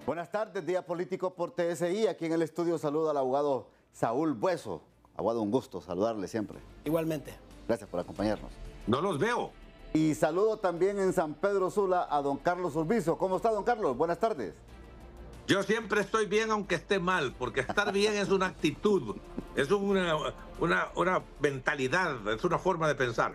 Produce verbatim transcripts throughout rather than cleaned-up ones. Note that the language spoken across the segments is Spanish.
Buenas tardes, Día Político por T S I. Aquí en el estudio saluda al abogado Saúl Bueso. Abogado, un gusto saludarle siempre. Igualmente. Gracias por acompañarnos. No los veo. Y saludo también en San Pedro Sula a don Carlos Urbizo. ¿Cómo está, don Carlos? Buenas tardes. Yo siempre estoy bien aunque esté mal, porque estar bien es una actitud, es una, una, una mentalidad, es una forma de pensar.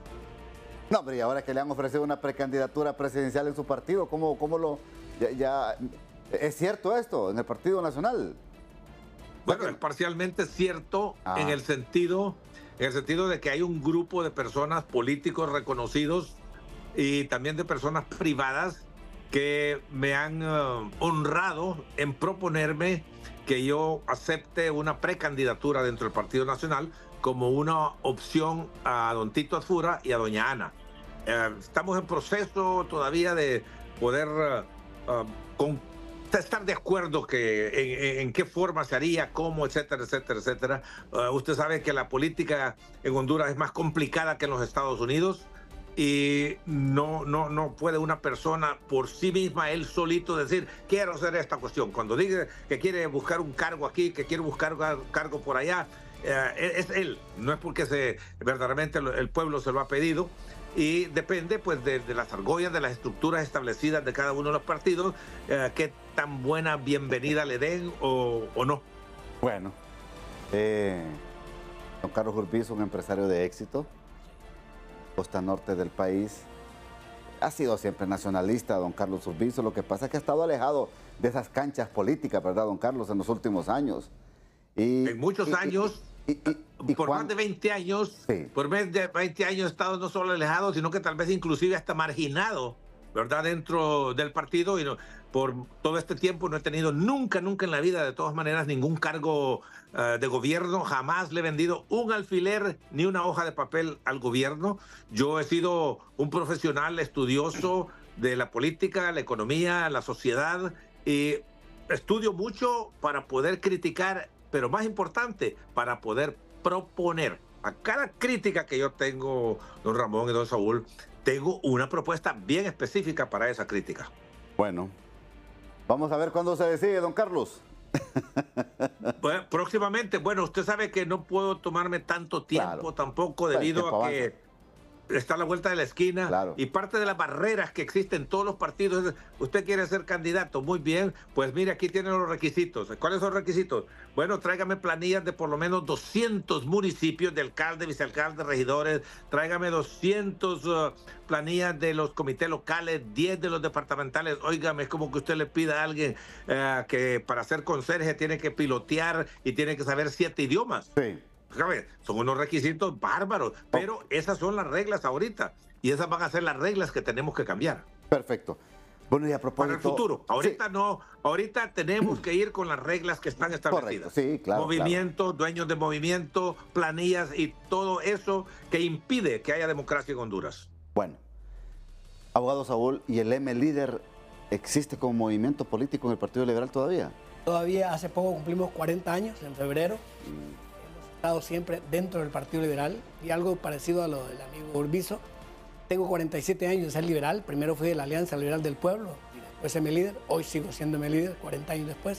No, hombre, y ahora que le han ofrecido una precandidatura presidencial en su partido, ¿cómo, cómo lo...? Ya, ya, ¿es cierto esto en el Partido Nacional? Bueno, es parcialmente cierto ah. en el sentido, en el sentido de que hay un grupo de personas políticos reconocidos y también de personas privadas que me han uh, honrado en proponerme que yo acepte una precandidatura dentro del Partido Nacional como una opción a don Tito Asfura y a doña Ana. Uh, estamos en proceso todavía de poder uh, uh, con, estar de acuerdo que en, en, en qué forma se haría, cómo, etcétera, etcétera, etcétera. Uh, usted sabe que la política en Honduras es más complicada que en los Estados Unidos. Y no, no, no puede una persona por sí misma, él solito, decir, quiero hacer esta cuestión. Cuando dice que quiere buscar un cargo aquí, que quiere buscar un cargo por allá, eh, es él. No es porque se, verdaderamente el pueblo se lo ha pedido. Y depende pues de, de las argollas, de las estructuras establecidas de cada uno de los partidos, eh, qué tan buena bienvenida le den o, o no. Bueno, eh, don Carlos Urbizo, un empresario de éxito, costa norte del país, ha sido siempre nacionalista, don Carlos Urbizo. Lo que pasa es que ha estado alejado de esas canchas políticas, ¿verdad, don Carlos, en los últimos años? Y, en muchos y, años, y, y, y, por más de veinte años, sí. por más de veinte años he estado no solo alejado, sino que tal vez inclusive hasta marginado, ¿verdad?, dentro del partido. Y no, por todo este tiempo no he tenido nunca, nunca en la vida, de todas maneras, ningún cargo uh, de gobierno. Jamás le he vendido un alfiler ni una hoja de papel al gobierno. Yo he sido un profesional estudioso de la política, la economía, la sociedad, y estudio mucho para poder criticar, pero más importante, para poder proponer. A cada crítica que yo tengo, don Ramón y don Saúl, tengo una propuesta bien específica para esa crítica. Bueno, vamos a ver cuándo se decide, don Carlos. Bueno, próximamente. Bueno, usted sabe que no puedo tomarme tanto tiempo, claro, tampoco, debido a que avanza. Está a la vuelta de la esquina, claro. Y parte de las barreras que existen en todos los partidos es, usted quiere ser candidato, muy bien, pues mire, aquí tienen los requisitos. ¿Cuáles son los requisitos? Bueno, tráigame planillas de por lo menos doscientos municipios, de alcalde, vicealcalde, regidores, tráigame doscientos uh, planillas de los comités locales, diez de los departamentales. Óigame, es como que usted le pida a alguien uh, que para ser conserje tiene que pilotear y tiene que saber siete idiomas. Sí. Son unos requisitos bárbaros, pero esas son las reglas ahorita y esas van a ser las reglas que tenemos que cambiar. Perfecto. Bueno, y a propósito... Para el futuro. Ahorita sí. no, ahorita tenemos que ir con las reglas que están establecidas. Correcto, sí, claro. Movimiento, claro. dueños de movimiento, planillas y todo eso que impide que haya democracia en Honduras. Bueno, abogado Saúl, ¿y el M Líder existe como movimiento político en el Partido Liberal todavía? Todavía hace poco cumplimos cuarenta años, en febrero. Mm. Estado siempre dentro del Partido Liberal y algo parecido a lo del amigo Urbizo. Tengo cuarenta y siete años de ser liberal. Primero fui de la Alianza Liberal del Pueblo y después M Líder. Hoy sigo siendo M Líder, cuarenta años después.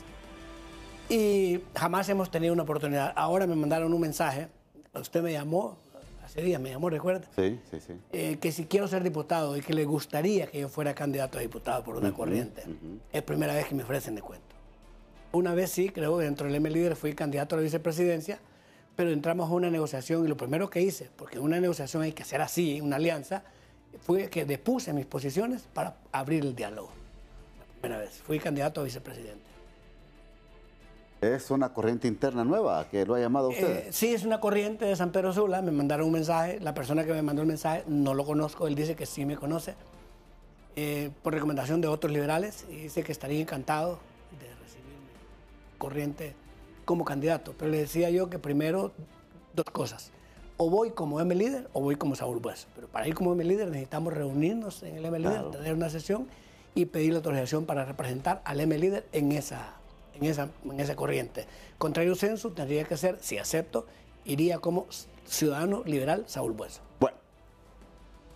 Y jamás hemos tenido una oportunidad. Ahora me mandaron un mensaje. Usted me llamó, hace días me llamó, ¿recuerda? Sí, sí, sí. Eh, que si quiero ser diputado y que le gustaría que yo fuera candidato a diputado por una uh-huh, corriente. Uh-huh. Es primera vez que me ofrecen de cuento. Una vez sí, creo, dentro del M Líder fui candidato a la vicepresidencia, pero entramos a una negociación y lo primero que hice, porque en una negociación hay que hacer así, una alianza, fue que depuse mis posiciones para abrir el diálogo. La primera vez. Fui candidato a vicepresidente. ¿Es una corriente interna nueva que lo ha llamado a usted? Eh, sí, es una corriente de San Pedro Sula. Me mandaron un mensaje. La persona que me mandó el mensaje no lo conozco. Él dice que sí me conoce. Eh, por recomendación de otros liberales. Y dice que estaría encantado de recibirme corriente como candidato, pero le decía yo que primero dos cosas, o voy como M Líder o voy como Saúl Bueso, pero para ir como M Líder necesitamos reunirnos en el M Líder, claro, tener una sesión y pedir la autorización para representar al M Líder en esa, en esa, en esa corriente. Contrario censo tendría que ser, si acepto, iría como ciudadano liberal Saúl Bueso. Bueno,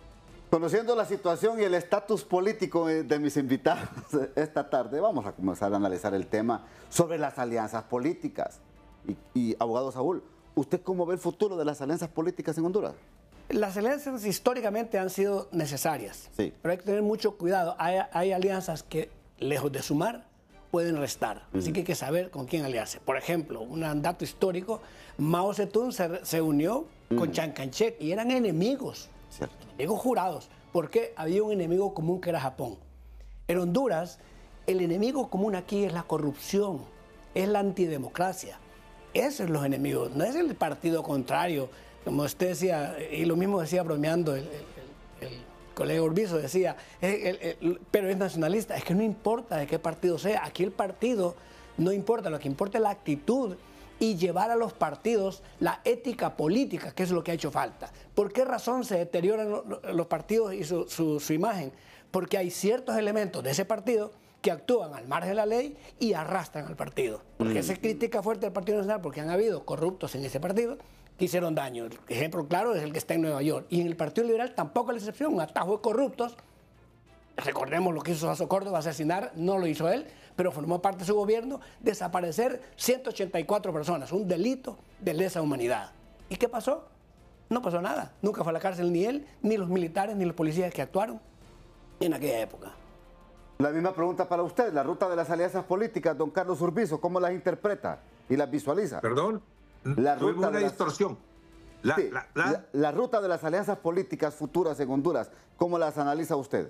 Conociendo la situación y el estatus político de mis invitados esta tarde, vamos a comenzar a analizar el tema sobre las alianzas políticas. Y, y abogado Saúl, ¿usted cómo ve el futuro de las alianzas políticas en Honduras? Las alianzas históricamente han sido necesarias, sí, pero hay que tener mucho cuidado. Hay, hay alianzas que, lejos de sumar, pueden restar. Uh-huh. Así que hay que saber con quién aliarse. Por ejemplo, un dato histórico, Mao Zedong se, se unió uh-huh. con Chiang Kai-shek y eran enemigos. Cierto. Enemigos jurados, porque había un enemigo común que era Japón. En Honduras, el enemigo común aquí es la corrupción, es la antidemocracia. Esos son los enemigos, no es el partido contrario. Como usted decía, y lo mismo decía bromeando el, el, el, el colega Urbizo, decía, el, el, el, pero es nacionalista. Es que no importa de qué partido sea, aquí el partido no importa, lo que importa es la actitud y llevar a los partidos la ética política, que es lo que ha hecho falta. ¿Por qué razón se deterioran los partidos y su, su, su imagen? Porque hay ciertos elementos de ese partido que actúan al margen de la ley y arrastran al partido. Porque mm. se critica fuerte al Partido Nacional porque han habido corruptos en ese partido que hicieron daño. El ejemplo claro es el que está en Nueva York. Y en el Partido Liberal tampoco es la excepción, un atajo de corruptos. Recordemos lo que hizo Sasso Córdoba, asesinar, no lo hizo él, pero formó parte de su gobierno, desaparecer ciento ochenta y cuatro personas, un delito de lesa humanidad. ¿Y qué pasó? No pasó nada. Nunca fue a la cárcel ni él, ni los militares, ni los policías que actuaron en aquella época. La misma pregunta para usted, la ruta de las alianzas políticas, don Carlos Urbizo, ¿cómo las interpreta y las visualiza? Perdón, la ruta una de las... distorsión. La, sí, la, la... La, la ruta de las alianzas políticas futuras en Honduras, ¿cómo las analiza usted?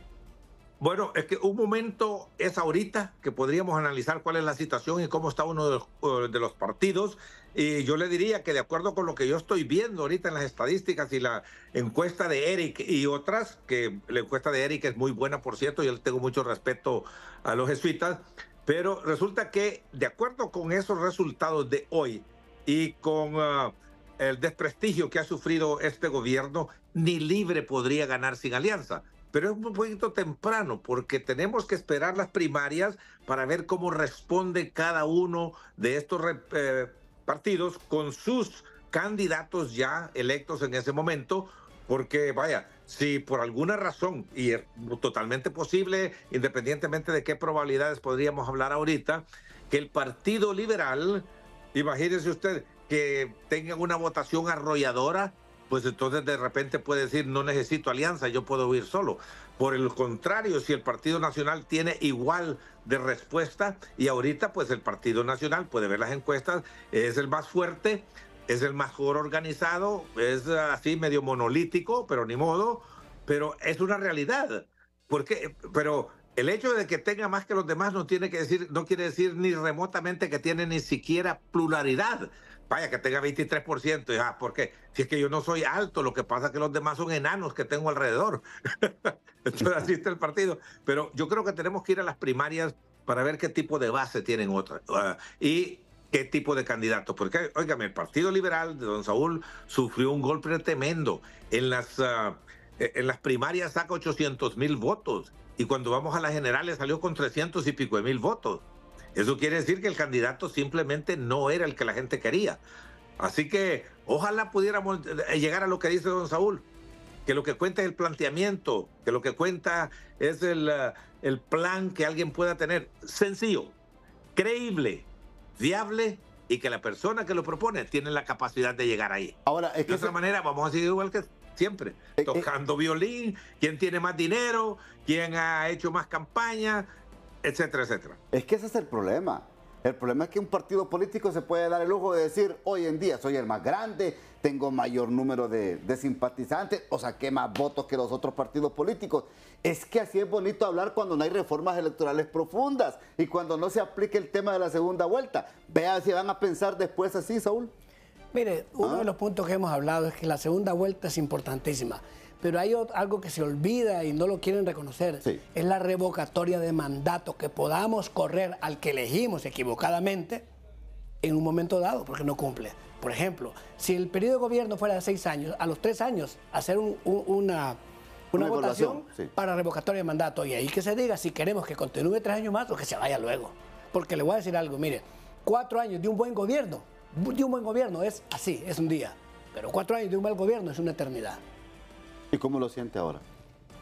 Bueno, es que un momento es ahorita que podríamos analizar cuál es la situación y cómo está uno de los, de los partidos. Y yo le diría que de acuerdo con lo que yo estoy viendo ahorita en las estadísticas y la encuesta de Eric y otras, que la encuesta de Eric es muy buena, por cierto, yo le tengo mucho respeto a los jesuitas, pero resulta que de acuerdo con esos resultados de hoy y con uh, el desprestigio que ha sufrido este gobierno, ni Libre podría ganar sin alianza. Pero es un poquito temprano porque tenemos que esperar las primarias para ver cómo responde cada uno de estos eh, partidos con sus candidatos ya electos en ese momento, porque vaya, si por alguna razón, y es totalmente posible, independientemente de qué probabilidades podríamos hablar ahorita, que el Partido Liberal, imagínese usted, que tenga una votación arrolladora, pues entonces de repente puede decir, no necesito alianza, yo puedo ir solo. Por el contrario, si el Partido Nacional tiene igual de respuesta, y ahorita pues el Partido Nacional puede ver las encuestas, es el más fuerte, es el mejor organizado, es así medio monolítico, pero ni modo, pero es una realidad. ¿Por qué? Pero el hecho de que tenga más que los demás no, tiene que decir, no quiere decir ni remotamente que tiene ni siquiera pluralidad. Vaya, que tenga veintitrés por ciento. Ah, ¿por qué? Si es que yo no soy alto, lo que pasa es que los demás son enanos que tengo alrededor. Entonces así está el partido. Pero yo creo que tenemos que ir a las primarias para ver qué tipo de base tienen otras. Uh, y qué tipo de candidatos. Porque, óigame, el Partido Liberal de don Saúl sufrió un golpe tremendo. En las, uh, en las primarias saca ochocientos mil votos. Y cuando vamos a las generales salió con trescientos y pico de mil votos. Eso quiere decir que el candidato simplemente no era el que la gente quería. Así que ojalá pudiéramos llegar a lo que dice don Saúl, que lo que cuenta es el planteamiento, que lo que cuenta es el, el plan que alguien pueda tener. Sencillo, creíble, viable y que la persona que lo propone tiene la capacidad de llegar ahí. Ahora, es que de otra se... manera vamos a seguir igual que siempre, eh, tocando eh... violín, quién tiene más dinero, quién ha hecho más campaña, etcétera, etcétera. Es que ese es el problema. El problema es que un partido político se puede dar el lujo de decir, hoy en día soy el más grande, tengo mayor número de, de simpatizantes, o saqué más votos que los otros partidos políticos. Es que así es bonito hablar cuando no hay reformas electorales profundas y cuando no se aplique el tema de la segunda vuelta. Vean si van a pensar después así, Saúl. Mire, uno ¿Ah? de los puntos que hemos hablado es que la segunda vuelta es importantísima. Pero hay algo que se olvida y no lo quieren reconocer, sí. Es la revocatoria de mandato, que podamos correr al que elegimos equivocadamente en un momento dado, porque no cumple. Por ejemplo, si el periodo de gobierno fuera de seis años, a los tres años hacer un, un, una, una, una votación sí. para revocatoria de mandato, y ahí que se diga si queremos que continúe tres años más o que se vaya luego. Porque le voy a decir algo, mire, cuatro años de un buen gobierno, de un buen gobierno es así, es un día, pero cuatro años de un mal gobierno es una eternidad. ¿Y cómo lo siente ahora?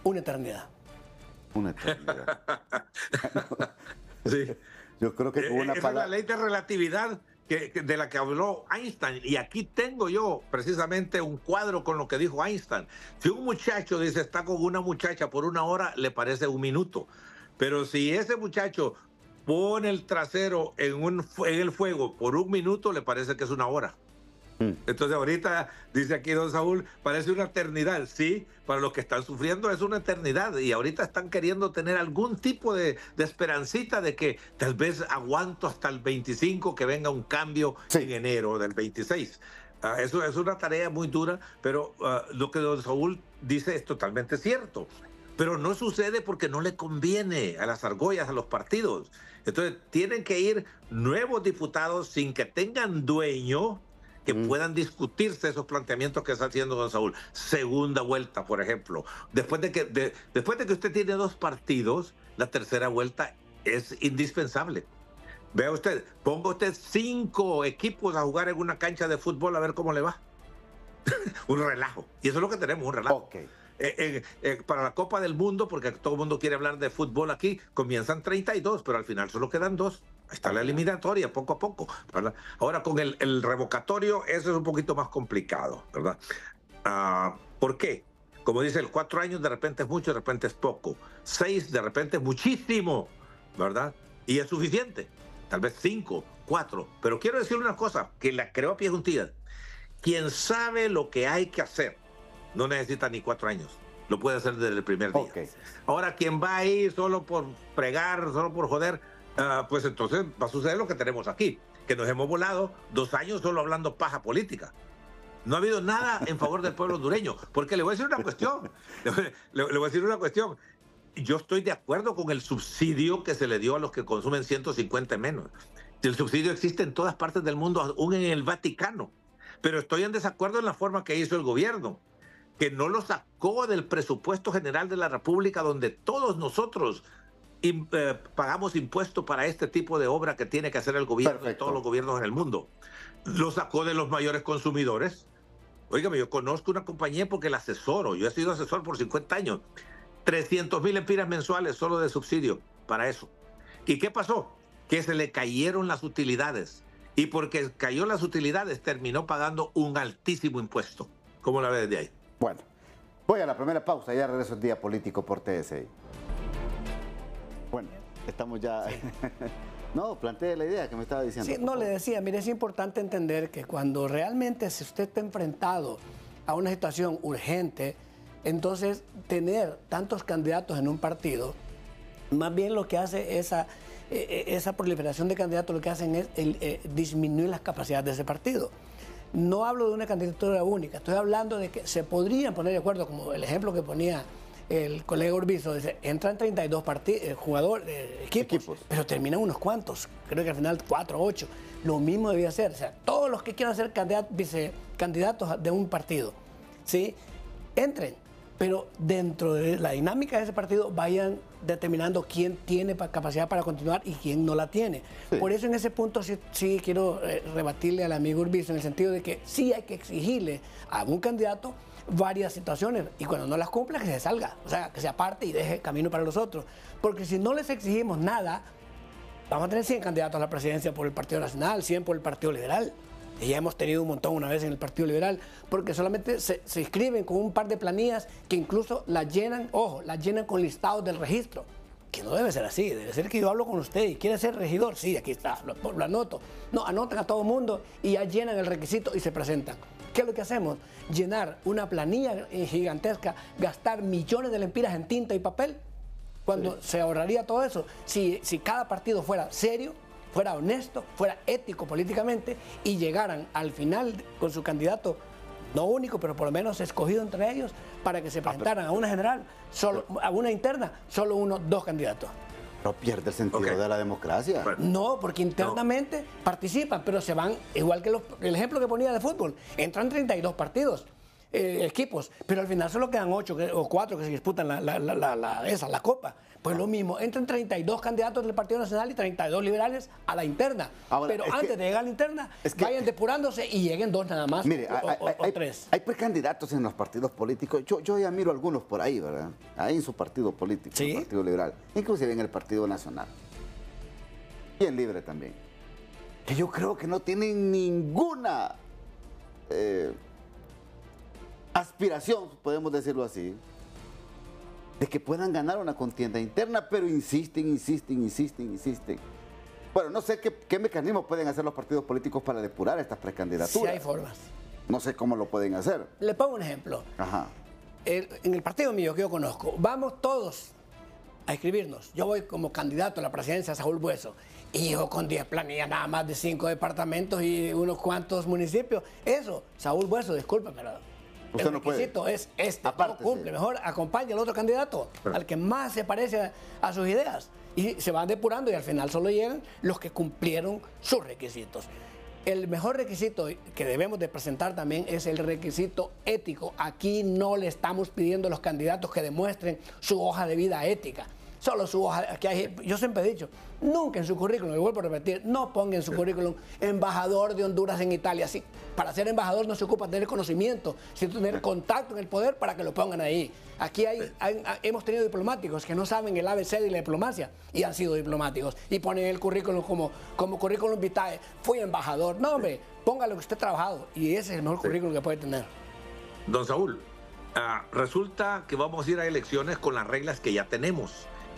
Una eternidad. Una eternidad. Sí. Yo creo que con una Esa palabra... es la ley de relatividad que, que, de la que habló Einstein. Y aquí tengo yo precisamente un cuadro con lo que dijo Einstein. Si un muchacho dice está con una muchacha por una hora, le parece un minuto. Pero si ese muchacho pone el trasero en, un, en el fuego por un minuto, le parece que es una hora. Entonces ahorita, dice aquí don Saúl, parece una eternidad. Sí, para los que están sufriendo es una eternidad y ahorita están queriendo tener algún tipo de, de esperancita de que tal vez aguanto hasta el veinticinco que venga un cambio sí. en enero del veintiséis. Uh, eso es una tarea muy dura, pero uh, lo que don Saúl dice es totalmente cierto. Pero no sucede porque no le conviene a las argollas, a los partidos. Entonces tienen que ir nuevos diputados sin que tengan dueño, que mm. puedan discutirse esos planteamientos que está haciendo don Saúl. Segunda vuelta, por ejemplo. Después de que, de, después de que usted tiene dos partidos, la tercera vuelta es indispensable. Vea usted, ponga usted cinco equipos a jugar en una cancha de fútbol a ver cómo le va. Un relajo. Y eso es lo que tenemos, un relajo. Okay. Eh, eh, eh, para la Copa del Mundo, porque todo el mundo quiere hablar de fútbol aquí, comienzan treinta y dos, pero al final solo quedan dos. Está la eliminatoria, poco a poco, ¿verdad? Ahora con el, el revocatorio, eso es un poquito más complicado, ¿verdad? Uh, ¿Por qué? Como dice, el cuatro años de repente es mucho, de repente es poco. Seis de repente es muchísimo, ¿verdad? Y es suficiente. Tal vez cinco, cuatro. Pero quiero decir una cosa, que la creo a pie juntillas. Quien sabe lo que hay que hacer, no necesita ni cuatro años. Lo puede hacer desde el primer día. Okay. Ahora, quien va ahí solo por fregar, solo por joder, uh, pues entonces va a suceder lo que tenemos aquí, que nos hemos volado dos años solo hablando paja política. No ha habido nada en favor del pueblo hondureño. Porque le voy a decir una cuestión. le, le, le voy a decir una cuestión. Yo estoy de acuerdo con el subsidio que se le dio a los que consumen ciento cincuenta menos. El subsidio existe en todas partes del mundo, aún en el Vaticano. Pero estoy en desacuerdo en la forma que hizo el gobierno, que no lo sacó del presupuesto general de la República, donde todos nosotros in, eh, pagamos impuestos para este tipo de obra que tiene que hacer el gobierno. Perfecto. De todos los gobiernos en el mundo. Lo sacó de los mayores consumidores. Óigame, yo conozco una compañía porque la asesoro. Yo he sido asesor por cincuenta años. trescientos mil empiras mensuales solo de subsidio para eso. ¿Y qué pasó? Que se le cayeron las utilidades. Y porque cayó las utilidades, terminó pagando un altísimo impuesto. ¿Cómo la ve desde ahí? Bueno, voy a la primera pausa, ya regreso el Día Político por T S I. Bueno, estamos ya... No, planteé la idea que me estaba diciendo. Sí, no, le decía, mire, es importante entender que cuando realmente si usted está enfrentado a una situación urgente, entonces tener tantos candidatos en un partido, más bien lo que hace esa... esa proliferación de candidatos lo que hacen es el, eh, disminuir las capacidades de ese partido. No hablo de una candidatura única, estoy hablando de que se podrían poner de acuerdo, como el ejemplo que ponía el colega Urbizo, dice, entran treinta y dos eh, jugadores, eh, equipos, equipos, pero terminan unos cuantos, creo que al final cuatro, ocho. Lo mismo debía ser, o sea, todos los que quieran ser candidatos, vicecandidatos de un partido, ¿sí? Entren, pero dentro de la dinámica de ese partido vayan determinando quién tiene capacidad para continuar y quién no la tiene. Sí. Por eso en ese punto sí, sí quiero eh, rebatirle al amigo Urbizo en el sentido de que sí hay que exigirle a un candidato varias situaciones y cuando no las cumpla que se salga, o sea, que se aparte y deje camino para los otros. Porque si no les exigimos nada, vamos a tener cien candidatos a la presidencia por el Partido Nacional, cien por el Partido Liberal. Y ya hemos tenido un montón una vez en el Partido Liberal, porque solamente se, se inscriben con un par de planillas que incluso las llenan, ojo, las llenan con listados del registro, que no debe ser así, debe ser que yo hablo con usted y quiere ser regidor, sí, aquí está, lo, lo anoto. No, anotan a todo el mundo y ya llenan el requisito y se presentan. ¿Qué es lo que hacemos? Llenar una planilla gigantesca, gastar millones de lempiras en tinta y papel, cuando sí. se ahorraría todo eso. Si, si cada partido fuera serio, fuera honesto, fuera ético políticamente y llegaran al final con su candidato, no único, pero por lo menos escogido entre ellos, para que se presentaran a una general, solo, a una interna, solo uno, dos candidatos. No pierde el sentido okay. de la democracia. No, porque internamente no. participan, pero se van, igual que los, el ejemplo que ponía de fútbol, entran treinta y dos partidos. eh, equipos, pero al final solo quedan ocho que, o cuatro que se disputan la, la, la, la, la, esa, la Copa. Pues lo mismo, entran treinta y dos candidatos del Partido Nacional y treinta y dos liberales a la interna. Ahora, pero antes que, de llegar a la interna, es que, vayan depurándose y lleguen dos nada más, mire, o, hay, o, o hay, tres. Hay precandidatos en los partidos políticos. Yo, yo ya miro algunos por ahí, ¿verdad? Ahí en su partido político, ¿sí? El Partido Liberal, inclusive en el Partido Nacional. Y en Libre también. Que yo creo que no tienen ninguna eh, aspiración, podemos decirlo así, de que puedan ganar una contienda interna, pero insisten, insisten, insisten, insisten. Bueno, no sé qué, qué mecanismos pueden hacer los partidos políticos para depurar estas precandidaturas. Sí hay formas. No sé cómo lo pueden hacer. Le pongo un ejemplo. Ajá. El, en el partido mío que yo conozco, vamos todos a inscribirnos. Yo voy como candidato a la presidencia, Saúl Bueso, y yo con diez planillas nada más de cinco departamentos y unos cuantos municipios. Eso, Saúl Bueso, disculpe, pero... Usted el no puede. requisito es este, Aparte, no cumple, sí. Mejor acompaña al otro candidato, pero, al que más se parece a, a sus ideas. Y se van depurando y al final solo llegan los que cumplieron sus requisitos. El mejor requisito que debemos de presentar también es el requisito ético. Aquí no le estamos pidiendo a los candidatos que demuestren su hoja de vida ética. Solo su hoja, que hay, yo siempre he dicho, nunca en su currículum, y vuelvo a repetir, no ponga en su currículum embajador de Honduras en Italia. Sí, para ser embajador no se ocupa tener conocimiento, sino tener contacto en el poder para que lo pongan ahí. Aquí hay, hay, hemos tenido diplomáticos que no saben el A B C de la diplomacia y han sido diplomáticos y ponen el currículum como, como currículum vitae, fui embajador. No, hombre, ponga lo que usted ha trabajado y ese es el mejor currículum que puede tener. Don Saúl, uh, resulta que vamos a ir a elecciones con las reglas que ya tenemos.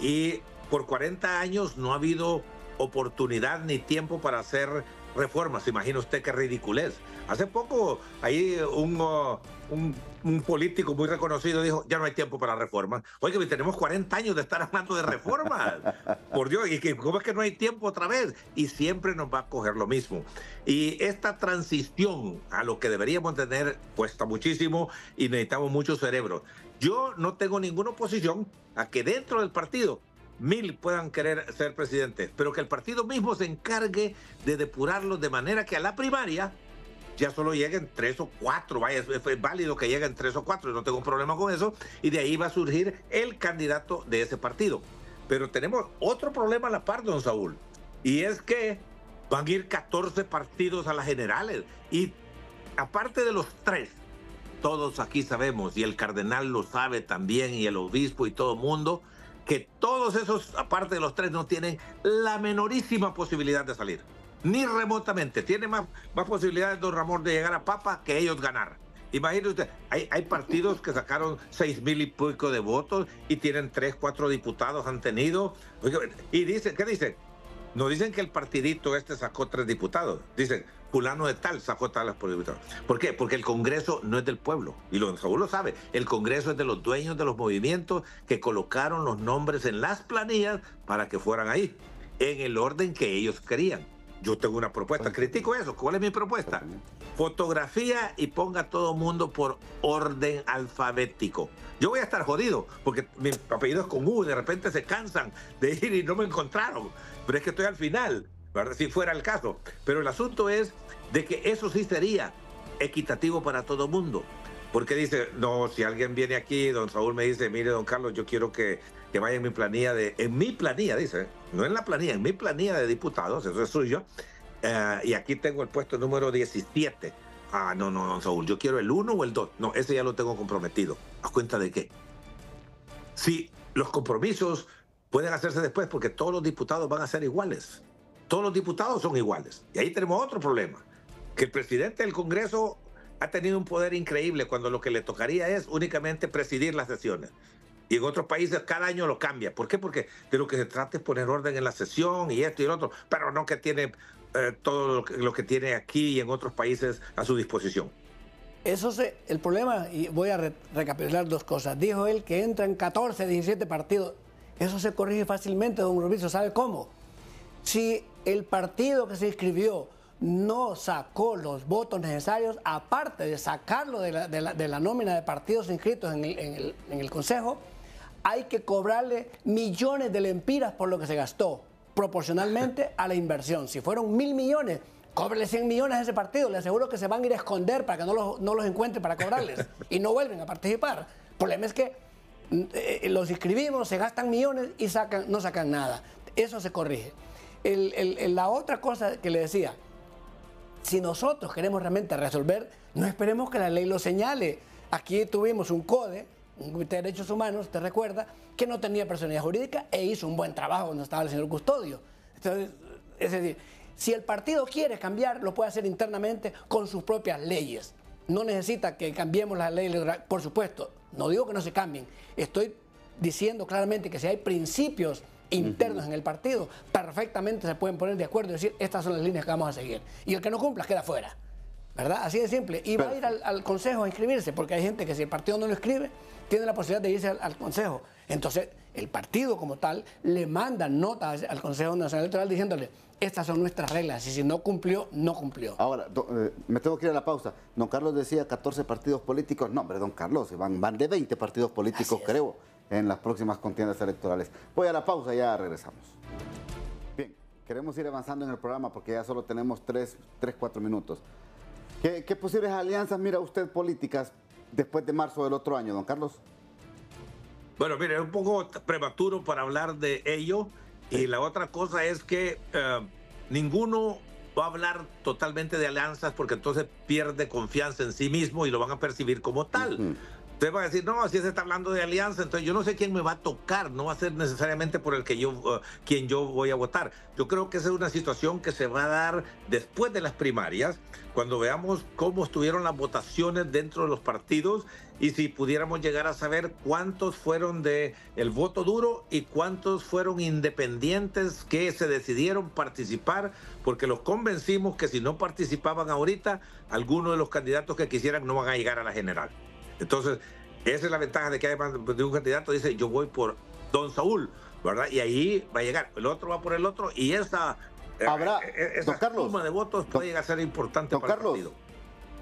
Y por cuarenta años no ha habido oportunidad ni tiempo para hacer reformas. Imagina usted qué ridiculez. Hace poco ahí un, uh, un, un político muy reconocido dijo, ya no hay tiempo para reformas. Oye, tenemos cuarenta años de estar hablando de reformas. Por Dios, ¿y que, cómo es que no hay tiempo otra vez? Y siempre nos va a coger lo mismo. Y esta transición a lo que deberíamos tener cuesta muchísimo y necesitamos mucho cerebro. Yo no tengo ninguna oposición a que dentro del partido mil puedan querer ser presidentes, pero que el partido mismo se encargue de depurarlos de manera que a la primaria ya solo lleguen tres o cuatro, vaya, es, es válido que lleguen tres o cuatro, no tengo problema con eso, y de ahí va a surgir el candidato de ese partido. Pero tenemos otro problema a la par, don Saúl, y es que van a ir catorce partidos a las generales, y aparte de los tres, todos aquí sabemos, y el cardenal lo sabe también, y el obispo y todo el mundo, que todos esos, aparte de los tres, no tienen la menorísima posibilidad de salir. Ni remotamente. Tiene más, más posibilidades, don Ramón, de llegar a papa que ellos ganar. Imagínese usted, hay, hay partidos que sacaron seis mil y pico de votos y tienen tres, cuatro diputados, han tenido. Y dicen, ¿qué dicen? No dicen que el partidito este sacó tres diputados. Dicen, fulano de tal sacó talas por diputados. ¿Por qué? Porque el Congreso no es del pueblo. Y lo, Saúl lo sabe. El Congreso es de los dueños de los movimientos que colocaron los nombres en las planillas para que fueran ahí, en el orden que ellos querían. Yo tengo una propuesta, critico eso. ¿Cuál es mi propuesta? Fotografía y ponga a todo mundo por orden alfabético. Yo voy a estar jodido porque mi apellido es con U y de repente se cansan de ir y no me encontraron. Pero es que estoy al final, ¿verdad? Si fuera el caso. Pero el asunto es de que eso sí sería equitativo para todo mundo. Porque dice, no, si alguien viene aquí, don Saúl me dice, mire, don Carlos, yo quiero que, que vaya en mi planilla de, en mi planilla, dice, no en la planilla, en mi planilla de diputados, eso es suyo, uh, y aquí tengo el puesto número diecisiete. Ah, no, no, don Saúl, yo quiero el uno o el dos. No, ese ya lo tengo comprometido. ¿A cuenta de qué? Si los compromisos pueden hacerse después porque todos los diputados van a ser iguales. Todos los diputados son iguales. Y ahí tenemos otro problema, que el presidente del Congreso ha tenido un poder increíble cuando lo que le tocaría es únicamente presidir las sesiones. Y en otros países cada año lo cambia. ¿Por qué? Porque de lo que se trata es poner orden en la sesión y esto y lo otro, pero no que tiene eh, todo lo que, lo que tiene aquí y en otros países a su disposición. Eso es el problema, y voy a re recapitular dos cosas. Dijo él que entran catorce, diecisiete partidos. Eso se corrige fácilmente, don Rubio. ¿Sabe cómo? Si el partido que se inscribió no sacó los votos necesarios, aparte de sacarlo de la, de la, de la nómina de partidos inscritos en el, en, el, en el Consejo, hay que cobrarle millones de lempiras por lo que se gastó, proporcionalmente a la inversión. Si fueron mil millones, cóbrele cien millones a ese partido, le aseguro que se van a ir a esconder para que no los, no los encuentre para cobrarles y no vuelven a participar. El problema es que eh, los inscribimos, se gastan millones y sacan, no sacan nada. Eso se corrige. El, el, el, la otra cosa que le decía, si nosotros queremos realmente resolver, no esperemos que la ley lo señale. Aquí tuvimos un CODE, un Comité de Derechos Humanos, te recuerda, que no tenía personalidad jurídica e hizo un buen trabajo cuando estaba el señor Custodio. Entonces, es decir, si el partido quiere cambiar, lo puede hacer internamente con sus propias leyes. No necesita que cambiemos la ley electoral, por supuesto. No digo que no se cambien. Estoy diciendo claramente que si hay principios internos uh-huh. en el partido, perfectamente se pueden poner de acuerdo y decir, estas son las líneas que vamos a seguir. Y el que no cumpla queda fuera. ¿Verdad? Así de simple. Y va a ir al, al Consejo a inscribirse, porque hay gente que si el partido no lo inscribe, tiene la posibilidad de irse al, al Consejo. Entonces, el partido como tal le manda notas al Consejo Nacional Electoral diciéndole, estas son nuestras reglas, y si no cumplió, no cumplió. Ahora, do, eh, me tengo que ir a la pausa. Don Carlos decía catorce partidos políticos. No, hombre, don Carlos, van, van de veinte partidos políticos, creo, en las próximas contiendas electorales. Voy a la pausa y ya regresamos. Bien, queremos ir avanzando en el programa porque ya solo tenemos tres, tres cuatro minutos. ¿Qué, ¿Qué posibles alianzas mira usted políticas después de marzo del otro año, don Carlos? Bueno, mire, es un poco prematuro para hablar de ello. Sí. Y la otra cosa es que eh, ninguno va a hablar totalmente de alianzas porque entonces pierde confianza en sí mismo y lo van a percibir como tal. Uh-huh. Usted va a decir, no, así se está hablando de alianza, entonces yo no sé quién me va a tocar, no va a ser necesariamente por el que yo, uh, quien yo voy a votar. Yo creo que esa es una situación que se va a dar después de las primarias, cuando veamos cómo estuvieron las votaciones dentro de los partidos y si pudiéramos llegar a saber cuántos fueron de el voto duro y cuántos fueron independientes que se decidieron participar, porque los convencimos que si no participaban ahorita, algunos de los candidatos que quisieran no van a llegar a la general. Entonces, esa es la ventaja de que además de un candidato dice, yo voy por don Saúl, ¿verdad? Y ahí va a llegar, el otro va por el otro, y esa, Habrá, eh, esa Carlos, suma de votos puede llegar a ser importante don para Carlos, el partido.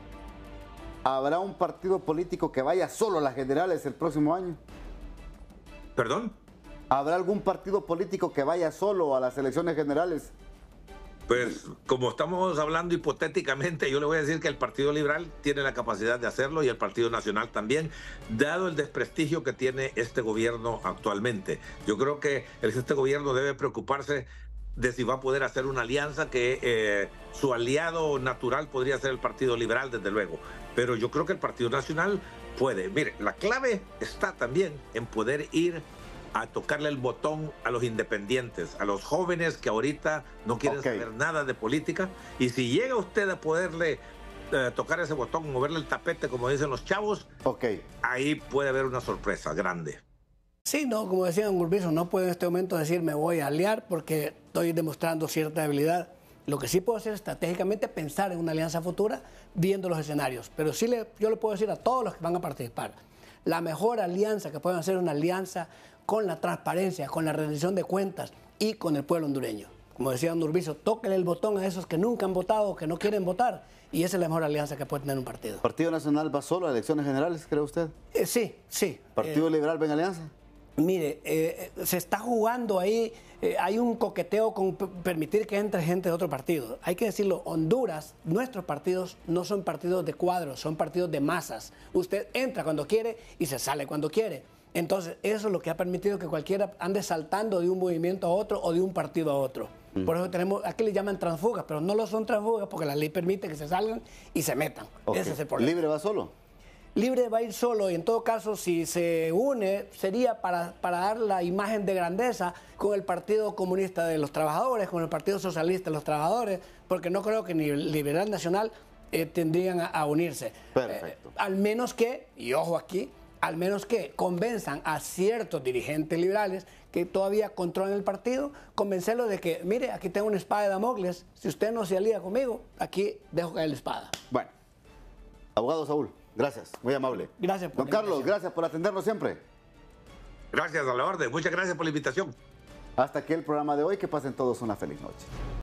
¿Habrá un partido político que vaya solo a las generales el próximo año? ¿Perdón? ¿Habrá algún partido político que vaya solo a las elecciones generales? Pues como estamos hablando hipotéticamente, yo le voy a decir que el Partido Liberal tiene la capacidad de hacerlo y el Partido Nacional también, dado el desprestigio que tiene este gobierno actualmente. Yo creo que este gobierno debe preocuparse de si va a poder hacer una alianza, que eh, su aliado natural podría ser el Partido Liberal, desde luego. Pero yo creo que el Partido Nacional puede. Mire, la clave está también en poder ir a tocarle el botón a los independientes, a los jóvenes que ahorita no quieren okay. saber nada de política. Y si llega usted a poderle eh, tocar ese botón, moverle el tapete, como dicen los chavos, okay. ahí puede haber una sorpresa grande. Sí, no, como decía don Urbizo, no puedo en este momento decir me voy a aliar porque estoy demostrando cierta debilidad. Lo que sí puedo hacer estratégicamente es pensar en una alianza futura viendo los escenarios. Pero sí le, yo le puedo decir a todos los que van a participar, la mejor alianza que pueden hacer es una alianza con la transparencia, con la rendición de cuentas y con el pueblo hondureño. Como decía don Urbizo, tóquenle el botón a esos que nunca han votado, que no quieren votar, y esa es la mejor alianza que puede tener un partido. ¿Partido Nacional va solo a elecciones generales, cree usted? Eh, sí, sí. ¿Partido eh, Liberal va en alianza? Mire, eh, se está jugando ahí, eh, hay un coqueteo con permitir que entre gente de otro partido. Hay que decirlo, Honduras, nuestros partidos no son partidos de cuadros, son partidos de masas. Usted entra cuando quiere y se sale cuando quiere. Entonces, eso es lo que ha permitido que cualquiera ande saltando de un movimiento a otro o de un partido a otro. Mm. Por eso tenemos, aquí le llaman transfugas, pero no lo son transfugas porque la ley permite que se salgan y se metan. Okay. Ese es el problema. ¿Libre va solo? Libre va a ir solo y en todo caso, si se une, sería para, para dar la imagen de grandeza con el Partido Comunista de los Trabajadores, con el Partido Socialista de los Trabajadores, porque no creo que ni el Liberal Nacional eh, tendrían a, a unirse. Perfecto. Eh, al menos que, y ojo aquí, al menos que convenzan a ciertos dirigentes liberales que todavía controlan el partido, convencerlos de que, mire, aquí tengo una espada de Damocles, si usted no se alía conmigo, aquí dejo caer la espada. Bueno, abogado Saúl, gracias, muy amable. Gracias por Don Carlos, gracias por atendernos siempre. Gracias, a la orden, muchas gracias por la invitación. Hasta aquí el programa de hoy, que pasen todos una feliz noche.